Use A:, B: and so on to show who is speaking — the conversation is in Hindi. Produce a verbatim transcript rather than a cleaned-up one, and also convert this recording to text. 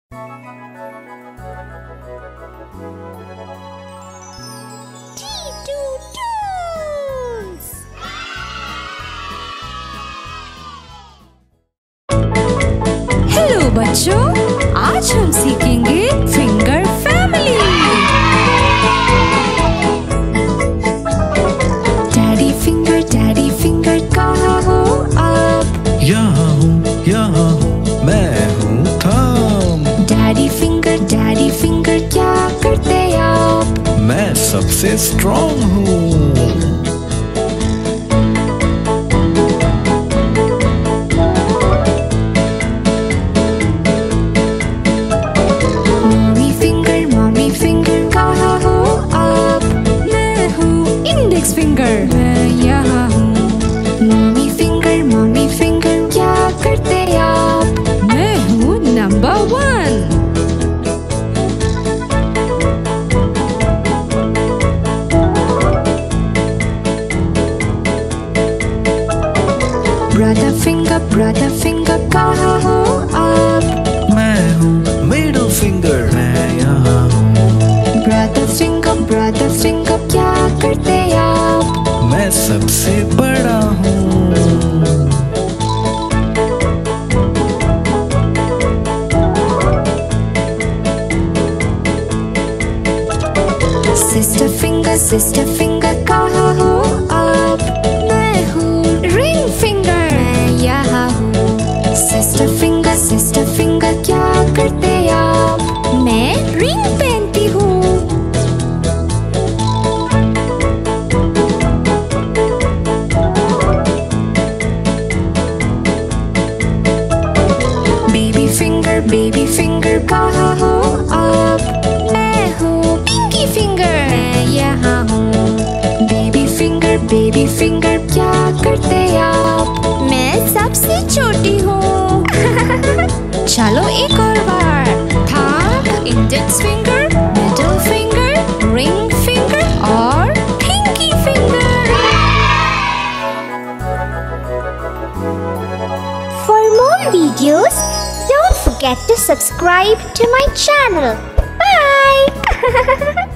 A: हेलो बच्चों, आज हम सीखेंगे finger family. Daddy finger, daddy finger कहाँ हो आप?
B: यहाँ हूँ, यहाँ हूँ, मैं हूँ thumb.
A: Daddy finger, daddy finger क्या करते आप?
B: मैं सबसे स्ट्रॉन्ग हूँ।
A: फिंगर मैं यहाँ हूँ। मम्मी फिंगर, मम्मी फिंगर क्या करते आप? मैं हूँ number one. Brother finger, brother finger कहाँ हो आप?
B: मैं हूँ मिडिल फिंगर, मैं यहाँ हूँ।
A: ब्रदर फिंगर, ब्रदर फिंगर क्या करते आप?
B: मैं सबसे बड़ा हूँ।
A: सिस्टर फिंगर, सिस्टर फिंगर कहाँ हो आप? मैं हूँ रिंग फिंगर, मैं यहाँ हूँ। सिस्टर फिंगर, सिस्टर फिंगर क्या करते आप? मैं रिंग पहनती हूँ। बेबी फिंगर कहाँ हो आप? मैं हूँ पिंकी फिंगर, मैं यहाँ हूँ। बेबी फिंगर, बेबी फिंगर क्या करते आप? मैं सबसे छोटी हूँ। चलो एक और बार। Thumb, index finger, middle finger, ring finger और pinky finger.
C: For more videos, don't forget to subscribe to my channel. Bye!